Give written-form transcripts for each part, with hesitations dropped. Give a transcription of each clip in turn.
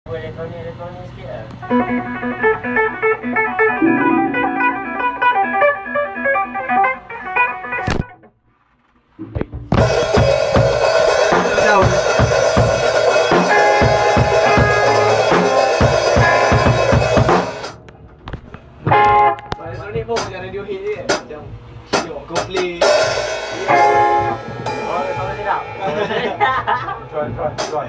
Elektronik sikit lah. Elektronik pun macam Radiohead je kan? Macam tengok Coldplay. Oh, kalau sedap. Tuan.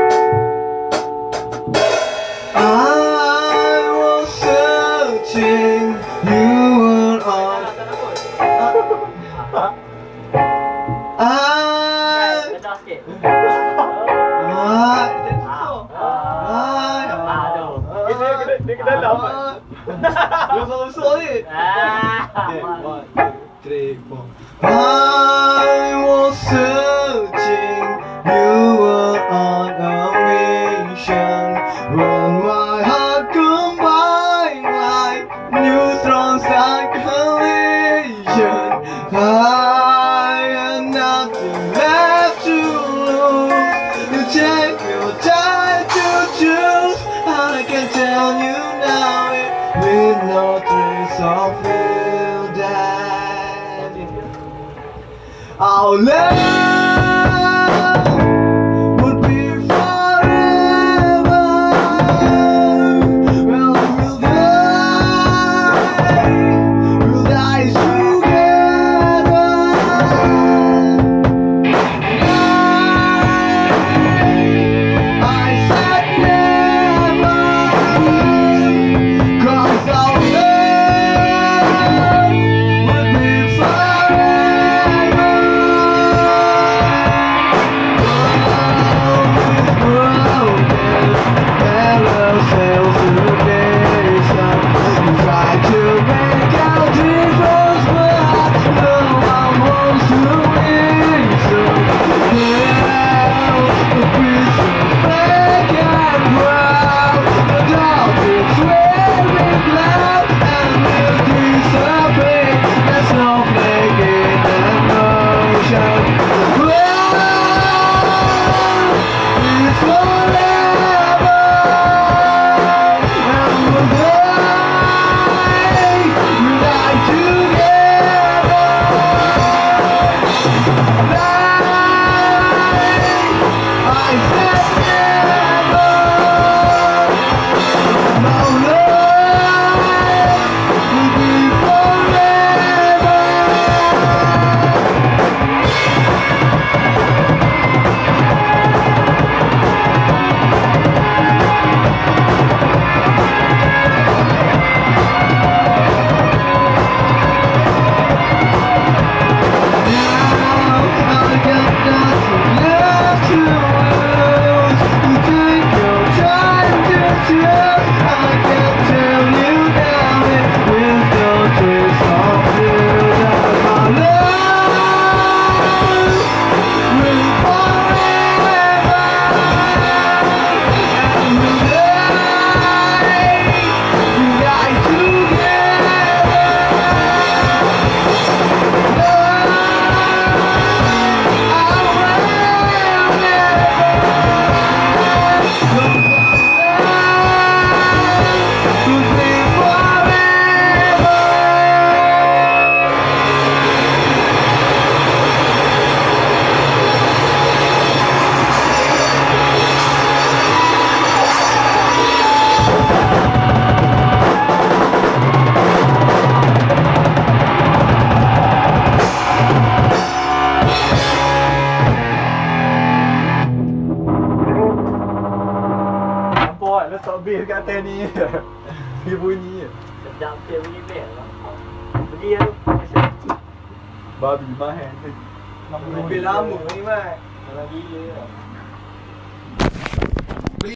I was searching, you were on. I. Sedap sikit. Dia ke dalam kan? Dia besar-besar ni. Okay, 1, 2, 3, 4. I was searching, you were on a mission. When my heart combined like neutrons like collision, I had nothing left to lose. You take your time to choose, and I can tell you now it with no trace of you that our love would be forever. Well, we'll die together. I said never, 'cause our love would be forever. Letak bass kat atas ni. Dia bunyi je. Sedap sikit bunyi bel. Beli lah tu. Babi mahal. Lebih lama ni, Mat. Kalau gila lah.